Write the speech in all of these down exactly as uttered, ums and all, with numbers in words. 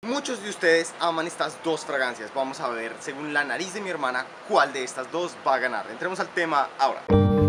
Muchos de ustedes aman estas dos fragancias. Vamos a ver, según la nariz de mi hermana, cuál de estas dos va a ganar. Entremos al tema ahora.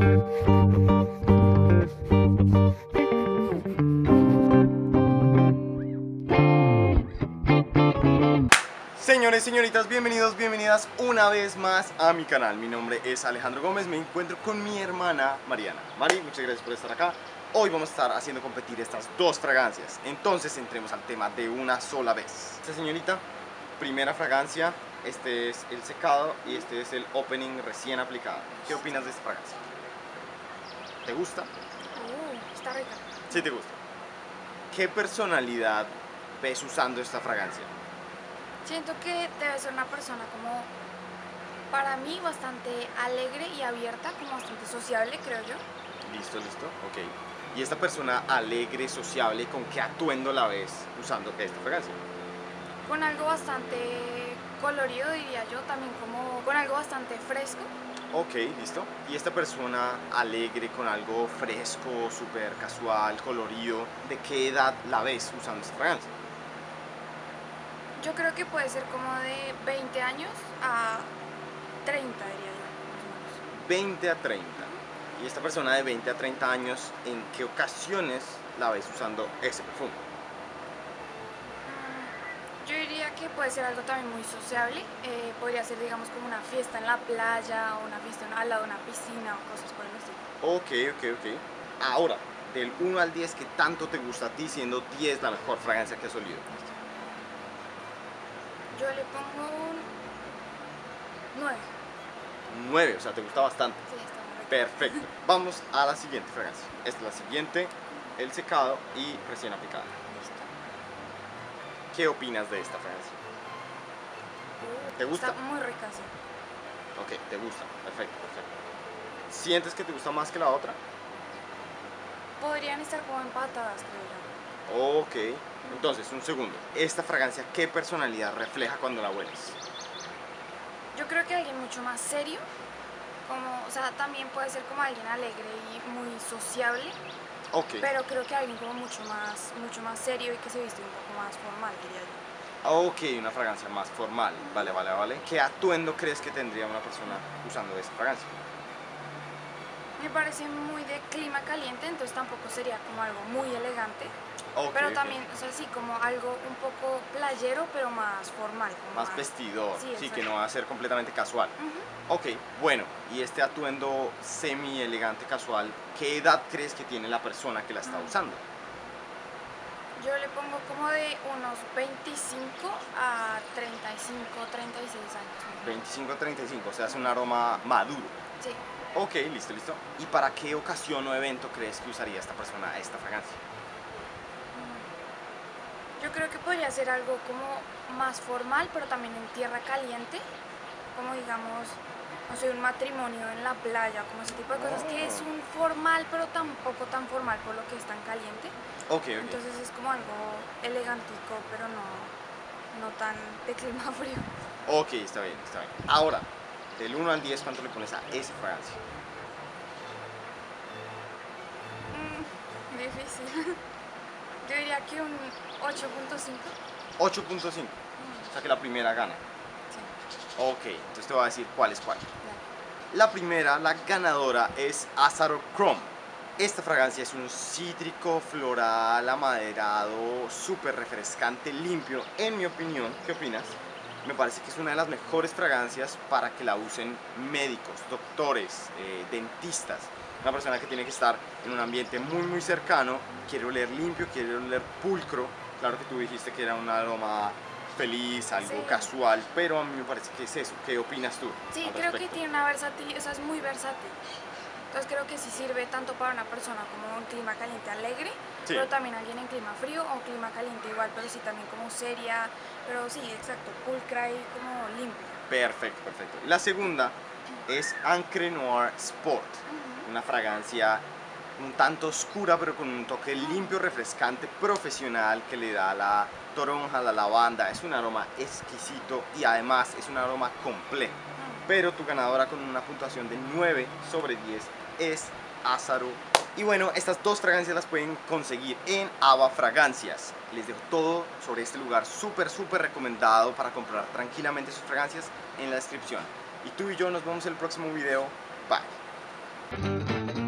Señores, señoritas, bienvenidos, bienvenidas una vez más a mi canal. Mi nombre es Alejandro Gómez, me encuentro con mi hermana Mariana. Mari, muchas gracias por estar acá. Hoy vamos a estar haciendo competir estas dos fragancias. Entonces entremos al tema de una sola vez. Esta señorita, primera fragancia, este es el secado y este es el opening recién aplicado. ¿Qué opinas de esta fragancia? ¿Te gusta? Uh, está rica. Sí, te gusta. ¿Qué personalidad ves usando esta fragancia? Siento que debe ser una persona como, para mí, bastante alegre y abierta, como bastante sociable, creo yo. Listo, listo, ok. Y esta persona alegre, sociable, ¿con qué atuendo la ves usando esta fragancia? Con algo bastante colorido, diría yo, también como con algo bastante fresco. Ok, listo. Y esta persona alegre, con algo fresco, súper casual, colorido, ¿de qué edad la ves usando esta fragancia? Yo creo que puede ser como de veinte años a treinta, diría yo, más o menos. veinte a treinta. Y esta persona de veinte a treinta años, ¿en qué ocasiones la ves usando ese perfume? Yo diría que puede ser algo también muy sociable, eh, podría ser, digamos, como una fiesta en la playa o una fiesta al lado de una piscina o cosas por el estilo. Ok, ok, ok. Ahora, del uno al diez, ¿qué tanto te gusta a ti, siendo diez la mejor fragancia que has olido? Yo le pongo un nueve. nueve, o sea, te gusta bastante. Sí, está muy rico. Perfecto. Vamos a la siguiente fragancia. Esta es la siguiente, el secado y recién aplicada. Listo. ¿Qué opinas de esta fragancia? ¿Te gusta? Está muy rica, sí. Ok, te gusta. Perfecto, perfecto. ¿Sientes que te gusta más que la otra? Podrían estar como empatadas, creo yo. Ok. Entonces, un segundo. ¿Esta fragancia qué personalidad refleja cuando la hueles? Yo creo que alguien mucho más serio, como, o sea, también puede ser como alguien alegre y muy sociable, Ok. pero creo que alguien como mucho más, mucho más serio y que se viste un poco más formal, diría yo. Ok, una fragancia más formal. Vale, vale, vale. ¿Qué atuendo crees que tendría una persona usando esta fragancia? Me parece muy de clima caliente, entonces tampoco sería como algo muy elegante. Ok, Pero ok. también, o sea, sí, como algo un poco playero, pero más formal. Como Más vestidor, Sí, sí, exacto. que no va a ser completamente casual. Ujú. Ok, bueno, y este atuendo semi elegante casual, ¿qué edad crees que tiene la persona que la está Mm. usando? Yo le pongo como de unos veinticinco a treinta y cinco, treinta y seis años. veinticinco a treinta y cinco, o sea, es un aroma maduro. Sí. Ok, listo, listo. ¿Y para qué ocasión o evento crees que usaría esta persona esta fragancia? Mm. Yo creo que podría ser algo como más formal, pero también en tierra caliente, como digamos, no sé, un matrimonio en la playa, como ese tipo de cosas, que es un formal, pero tampoco tan formal por lo que es tan caliente. Ok, ok. Entonces es como algo elegantico, pero no, no tan de clima frío. Ok, está bien, está bien. Ahora, del uno al diez, ¿cuánto le pones a esa fragancia? Mm, difícil. Yo diría que un ocho punto cinco. ocho punto cinco, o sea que la primera gana. Sí, Ok, entonces te voy a decir cuál es cuál. claro. La primera, la ganadora, es Azzaro Chrome. Esta fragancia es un cítrico, floral, amaderado, súper refrescante, limpio, en mi opinión. ¿Qué opinas? Me parece que es una de las mejores fragancias para que la usen médicos, doctores, eh, dentistas. Una persona que tiene que estar en un ambiente muy muy cercano, quiere oler limpio, quiere oler pulcro. Claro que tú dijiste que era un aroma feliz, algo Sí. casual, pero a mí me parece que es eso. ¿Qué opinas tú? Sí, al creo que respecto? tiene una versatilidad, o sea, es muy versátil. Entonces creo que sí sirve tanto para una persona como un clima caliente alegre, Sí. pero también alguien en clima frío o clima caliente igual, pero sí también como seria, pero sí, exacto, pulcra y como limpia. Perfecto, perfecto. La segunda es Ancre Noir Sport, Ujú. una fragancia un tanto oscura pero con un toque limpio, refrescante, profesional que le da la toronja, la lavanda. Es un aroma exquisito y además es un aroma completo. Mm. Pero tu ganadora con una puntuación de nueve sobre diez es Azzaro Y bueno, estas dos fragancias las pueden conseguir en Ava Fragancias. Les dejo todo sobre este lugar súper, súper recomendado para comprar tranquilamente sus fragancias en la descripción. Y tú y yo nos vemos en el próximo video. Bye.